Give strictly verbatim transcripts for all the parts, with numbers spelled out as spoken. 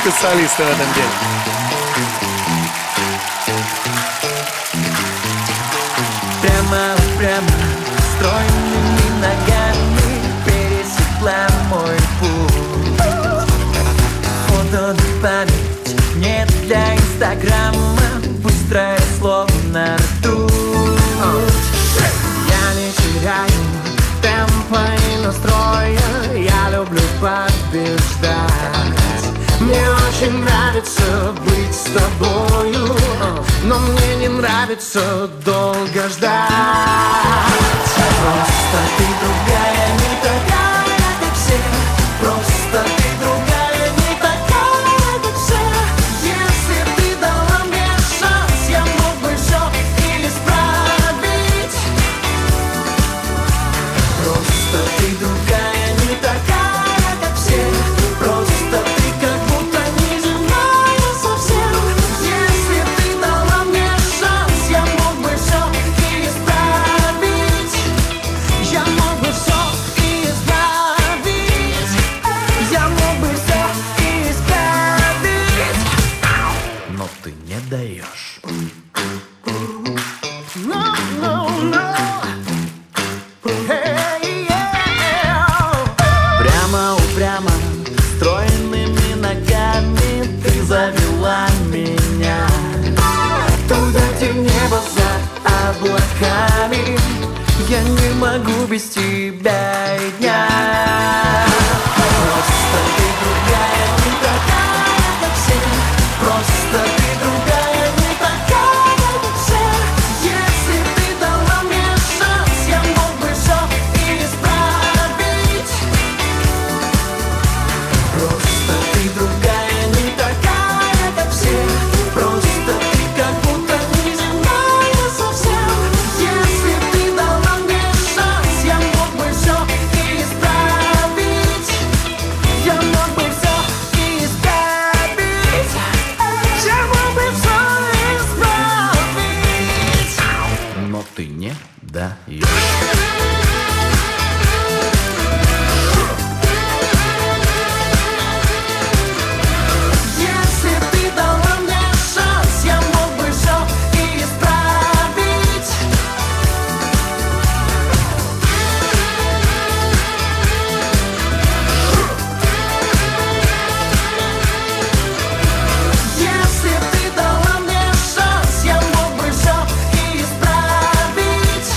специалисты в этом деле. Прямо, прямо, стройными ногами пересекла мой путь. Фото на память, нет для инстаграма, быстрое словно ртуть. Я не теряю темпа и настроя, я люблю побеждать. Мне очень нравится быть с тобою, но мне не нравится долго ждать. Просто ты другая, не такая, как все. Просто ты другая, не такая, как все. Если ты дала мне шанс, я мог бы все исправить. Просто ты другая, не такая, как все. Просто ты как будто неземная совсем. Если ты дала мне шанс, я мог бы все исправить. Я мог бы все исправить. Я мог бы все исправить. Но ты не даешь. No, no, no. Hey, yeah. Прямо, упрямо, стройными ногами ты завела меня туда, где небо за облаками. Я не могу без тебя и дня. Просто ты другая, не такая, как все. Просто ты другая, не такая, как все. Если ты дала мне шанс, я мог бы все исправить. Просто ты другая, не такая, как все. Просто ты как будто неземная совсем. Если ты дала мне шанс, я мог бы все исправить. Я мог бы все исправить. Я мог бы все исправить. Но ты не даешь. Если ты дала мне шанс, я мог бы все исправить. Если ты дала мне шанс, я мог бы все исправить.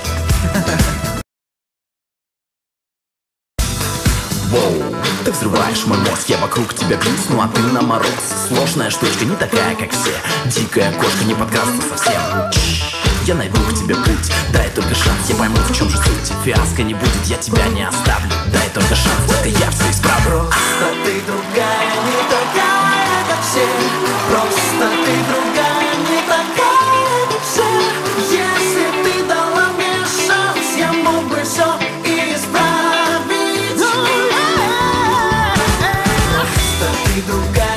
Воу, ты взрываешь мой мозг, я вокруг тебя гнусь, ну а ты на мороз. Сложная штучка, не такая, как все. Дикая кошка, не подкастна совсем. Я найду к тебе путь, дай только шанс, я пойму, в чем же суть. Фиаско не будет, я тебя не оставлю. Дай только шанс, только я все исправлю. Просто ты другая, не такая, как все. Просто ты другая, не такая, как все. Если ты дала мне шанс, я мог бы все исправить. Просто ты другая.